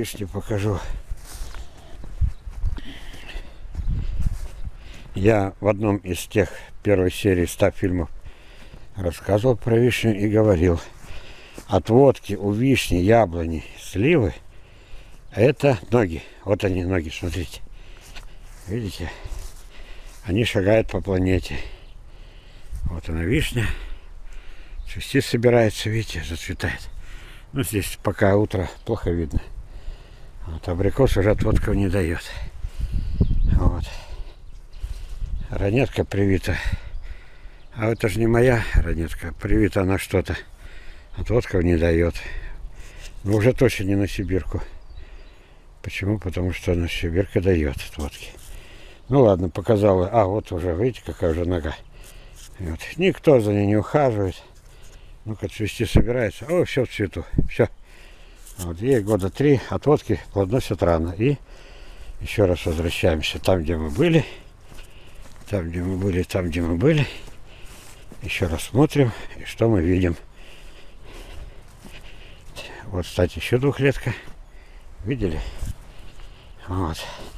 вишни покажу. Я в одном из тех первой серии 100 фильмов рассказывал про вишню и говорил: отводки у вишни, яблони, сливы — это ноги. Вот они, ноги, смотрите. Видите? Они шагают по планете. Вот она, вишня. Цвести собирается, видите, зацветает. Ну, здесь пока утро, плохо видно. Вот абрикос уже отводков не дает. Вот. Ранетка привита. А это же не моя ранетка. Привита она что-то. Отводков не дает. Но уже точно не на сибирку. Почему? Потому что на сибирка дает отводки. Ну ладно, показала. А, вот уже, видите, какая уже нога. Вот. Никто за ней не ухаживает. Ну-ка, цвести собирается. О, все в цвету. Все. Вот, ей года 3, отводки плодоносят рано. И еще раз возвращаемся там, где мы были. Там, где мы были, там, где мы были. Еще раз смотрим, и что мы видим. Вот, кстати, еще двухлетка. Видели? Вот.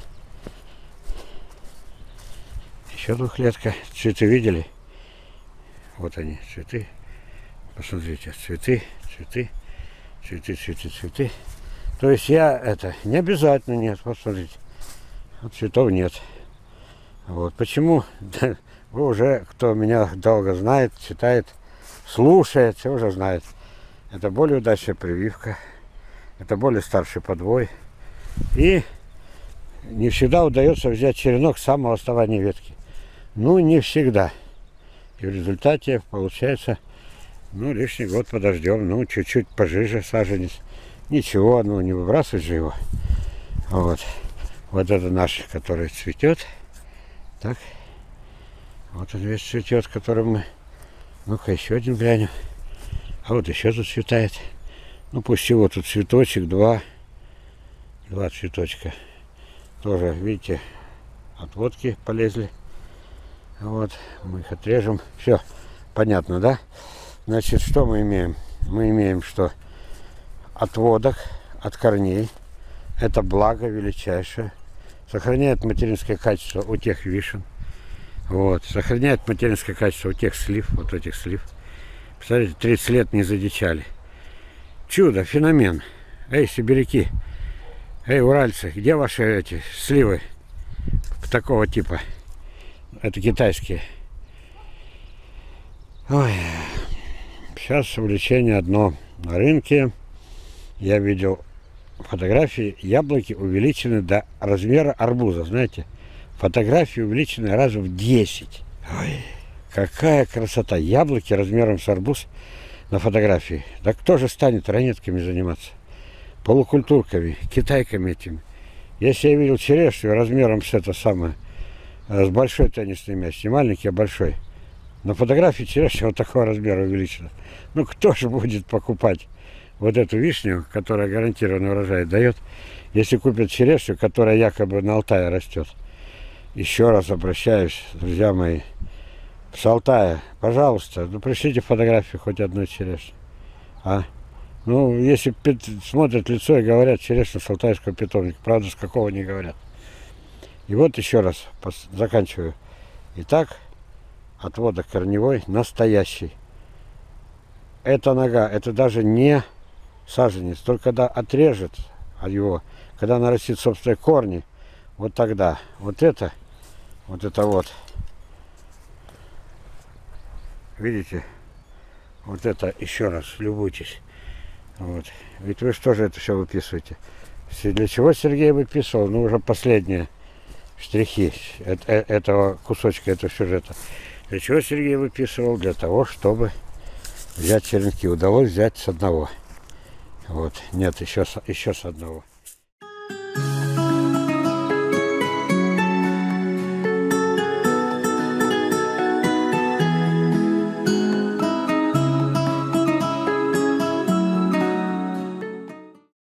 Еще двухлетка. Цветы видели? Вот они, цветы. Посмотрите, цветы, цветы, цветы, цветы, цветы. То есть я это не обязательно, нет, посмотрите. Вот цветов нет. Вот почему? Вы уже, кто меня долго знает, читает, слушает, все уже знает. Это более удачная прививка, это более старший подвой. И не всегда удается взять черенок с самого основания ветки. Ну, не всегда. И в результате получается, ну, лишний год подождем, ну, чуть-чуть пожиже саженец. Ничего, ну, не выбрасывать же его. Вот. Вот это наш, который цветет. Так. Вот он весь цветет, который мы... Ну-ка, еще один глянем. А вот еще тут цветает. Ну, пусть всего тут цветочек, два цветочка. Тоже, видите, отводки полезли. Вот, мы их отрежем. Все, понятно, да? Значит, что мы имеем? Мы имеем, что отводок от корней — это благо величайшее. Сохраняет материнское качество у тех вишен. Вот. Сохраняет материнское качество у тех слив, вот этих слив. Посмотрите, 30 лет не задичали. Чудо, феномен. Эй, сибиряки, эй, уральцы, где ваши эти сливы такого типа? Это китайские. Ой. Сейчас увлечение одно. На рынке я видел фотографии, яблоки увеличены до размера арбуза, знаете. Фотографии увеличены раза в 10. Ой, какая красота. Яблоки размером с арбуз на фотографии. Да кто же станет ранетками заниматься? Полукультурками, китайками этими. Если я видел черешню размером с это самое, с большой теннисный мяч, не маленький, а большой. На фотографии черешня вот такого размера увеличена. Ну кто же будет покупать вот эту вишню, которая гарантированный урожай дает, если купят черешню, которая якобы на Алтае растет? Еще раз обращаюсь, друзья мои, с Алтая, пожалуйста, ну пришлите фотографию хоть одной черешни. А? Ну, если смотрят лицо и говорят черешня с алтайского питомника, правда, с какого не говорят. И вот еще раз заканчиваю. Итак, отводок корневой настоящий. Эта нога, это даже не саженец, только когда отрежет от его, когда нарастит собственные корни, вот тогда. Вот это вот. Видите? Вот это еще раз, любуйтесь. Вот. Ведь вы что же это все выписываете? Для чего Сергей выписывал? Ну, уже последние штрихи этого кусочка, этого сюжета. Для чего Сергей выписывал? Для того, чтобы взять черенки. Удалось взять с одного. Вот. Нет, еще с одного.